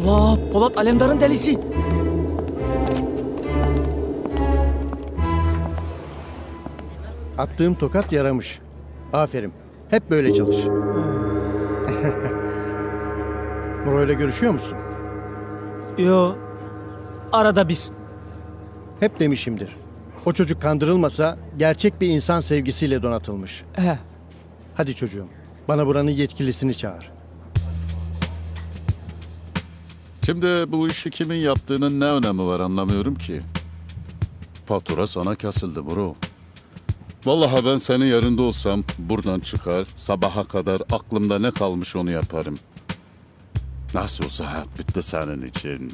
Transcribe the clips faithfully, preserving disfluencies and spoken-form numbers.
Allah! Polat Alemdar'ın delisi. Attığım tokat yaramış. Aferin. Hep böyle çalış. Muro'yla görüşüyor musun? Yo. Arada bir. Hep demişimdir. O çocuk kandırılmasa gerçek bir insan sevgisiyle donatılmış. He. Hadi çocuğum. Bana buranın yetkilisini çağır. Şimdi bu işi kimin yaptığının ne önemi var anlamıyorum ki. Fatura sana kesildi bro. Vallahi ben senin yerinde olsam buradan çıkar, sabaha kadar aklımda ne kalmış onu yaparım. Nasıl olsa hayat bitti senin için.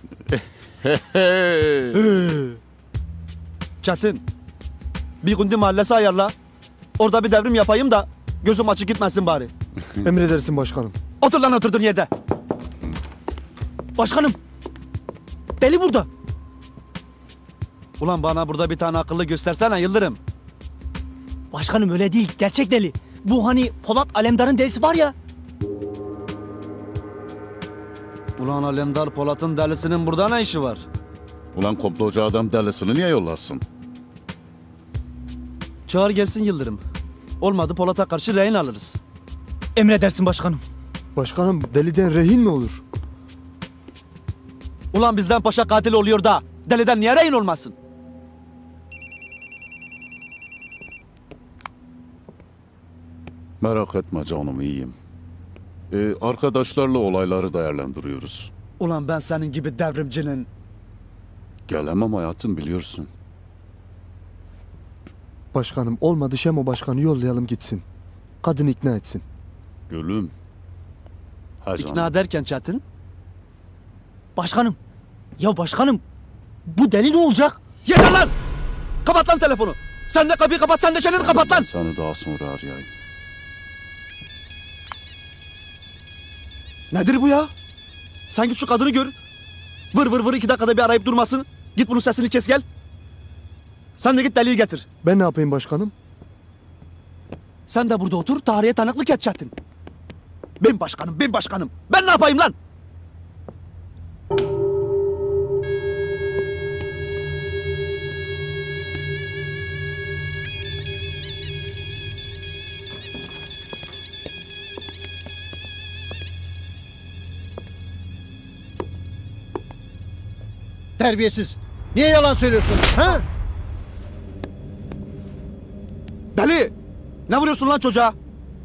Çetin, bir gündü mahallesi ayarla. Orada bir devrim yapayım da gözüm açık gitmesin bari. Emredersin başkanım. Otur lan oturduğun yerde. Başkanım. Deli burada. Ulan bana burada bir tane akıllı göstersene Yıldırım. Başkanım öyle değil. Gerçek deli. Bu hani Polat Alemdar'ın delisi var ya. Ulan Alemdar Polat'ın delisinin burada ne işi var? Ulan komplocu adam delisini niye yollasın? Çağır gelsin Yıldırım. Olmadı Polat'a karşı rehin alırız. Emredersin başkanım. Başkanım deliden rehin mi olur? Ulan bizden paşa katil oluyor da deliden niye rehin olmasın? Merak etme canım iyiyim. Ee, arkadaşlarla olayları değerlendiriyoruz. Ulan ben senin gibi devrimcinin... Gelemem hayatım biliyorsun. Başkanım olmadı Şemo başkanı yollayalım gitsin. Kadın ikna etsin. Gülüm. Ha canım. İkna ederken Çetin. Başkanım. Ya başkanım. Bu deli ne olacak? Yeter lan! Kapat lan telefonu. Sen de kapıyı kapat, sen de çeneni kapat lan. Ben seni daha sonra arayayım. Nedir bu ya? Sen git şu kadını gör. Vır vır vır iki dakikada bir arayıp durmasın. Git bunun sesini kes gel. Sen de git deliyi getir. Ben ne yapayım başkanım? Sen de burada otur, tarihe tanıklık et Çetin. Ben başkanım, ben başkanım. Ben ne yapayım lan? Terbiyesiz. Niye yalan söylüyorsun? Ha? Deli! Ne vuruyorsun lan çocuğa?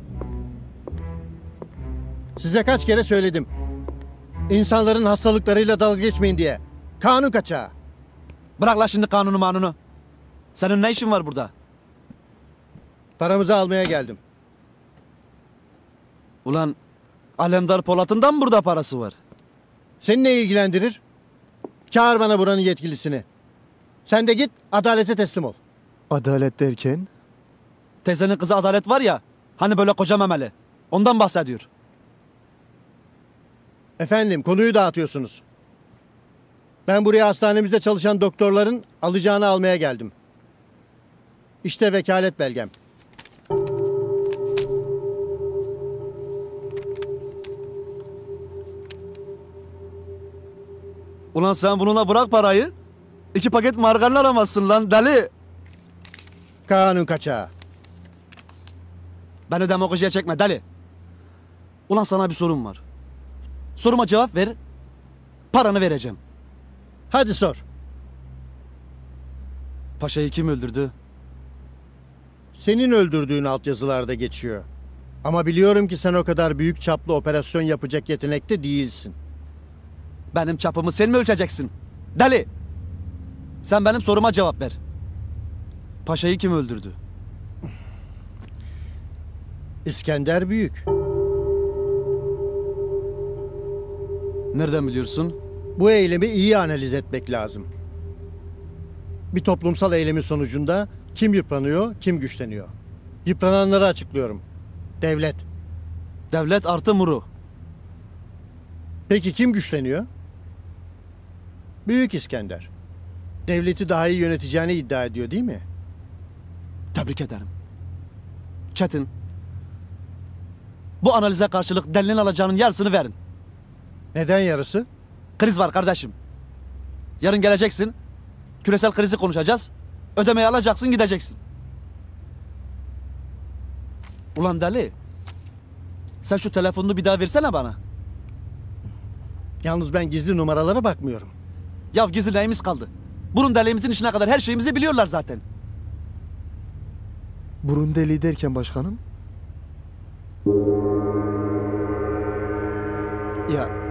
Size kaç kere söyledim. İnsanların hastalıklarıyla dalga geçmeyin diye. Kanun kaçağı. Bırak lan şimdi kanunu manunu. Senin ne işin var burada? Paramızı almaya geldim. Ulan Alemdar Polat'ın da mı burada parası var? Seni ne ilgilendirir? Çağır bana buranın yetkilisini. Sen de git adalete teslim ol. Adalet derken? Teyzenin kızı Adalet var ya, hani böyle koca memeli. Ondan bahsediyor. Efendim konuyu dağıtıyorsunuz. Ben buraya hastanemizde çalışan doktorların alacağını almaya geldim. İşte vekalet belgem. Ulan sen bununla bırak parayı. İki paket margarin alamazsın lan deli. Kanun kaçağı. Beni demagojiye çekme deli. Ulan sana bir sorum var. Soruma cevap ver. Paranı vereceğim. Hadi sor. Paşayı kim öldürdü? Senin öldürdüğün altyazılarda geçiyor. Ama biliyorum ki sen o kadar büyük çaplı operasyon yapacak yetenekte değilsin. Benim çapımı sen mi ölçeceksin? Deli! Sen benim soruma cevap ver. Paşayı kim öldürdü? İskender Büyük. Nereden biliyorsun? Bu eylemi iyi analiz etmek lazım. Bir toplumsal eylemin sonucunda kim yıpranıyor, kim güçleniyor? Yıprananları açıklıyorum. Devlet. Devlet artı Muru. Peki kim güçleniyor? Büyük İskender. Devleti daha iyi yöneteceğini iddia ediyor değil mi? Tebrik ederim. Çetin. Bu analize karşılık delinin alacağının yarısını verin. Neden yarısı? Kriz var kardeşim. Yarın geleceksin. Küresel krizi konuşacağız. Ödemeyi alacaksın, gideceksin. Ulan deli. Sen şu telefonunu bir daha versene bana. Yalnız ben gizli numaralara bakmıyorum. Ya gizli neyimiz kaldı? Burun deliğimizin işine kadar her şeyimizi biliyorlar zaten. Burun deliği derken başkanım? Ya